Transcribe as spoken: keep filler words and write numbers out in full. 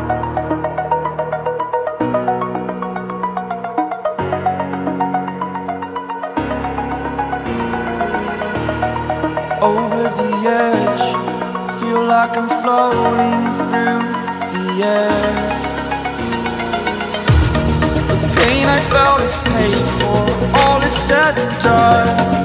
Over the edge, feel like I'm floating through the air. The pain I felt is paid for, all is said and done.